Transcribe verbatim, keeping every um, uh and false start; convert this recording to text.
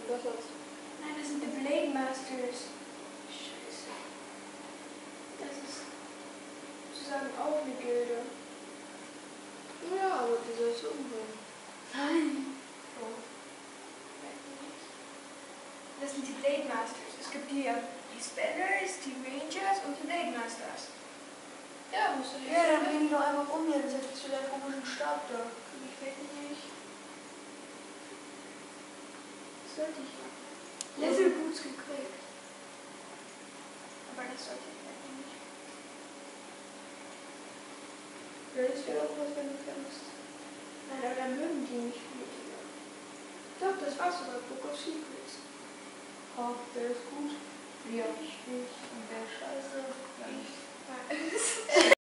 Das war's. Nein, das sind die Blade Masters. Scheiße. Das ist sozusagen auch eine Gilde. Ja, aber die sollst du umbringen. Nein. Oh. Das sind die Blade Masters. Es gibt die, die Spellers, die Rangers und die Blade Masters. Ja, musst du nicht. Ja, dann bring die doch einfach um, dann setzt du deinen komischen Stab da. Ich will nicht. Das sollte ich machen. Level Boots gekriegt. Aber das sollte ich eigentlich nicht. Willst du irgendwas, wenn du kämpfst? Nein, aber dann mögen die nicht viel. Doch, das war's sogar. Book of Secrets. Oh, der ist gut. Ja, ich nicht. Und der ist scheiße. Ja, Ich weiß.